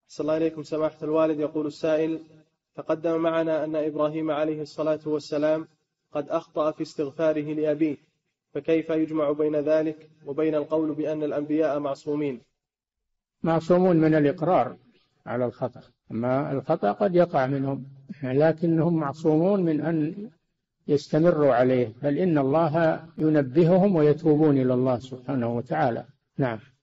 صلى الله عليكم سماحة الوالد. يقول السائل: تقدم معنا أن إبراهيم عليه الصلاة والسلام قد أخطأ في استغفاره لأبيه، فكيف يجمع بين ذلك وبين القول بأن الأنبياء معصومين؟ معصومون من الإقرار على الخطأ، أما الخطأ قد يقع منهم، لكنهم معصومون من أن يستمروا عليه، بل إن الله ينبههم ويتوبون إلى الله سبحانه وتعالى. نعم.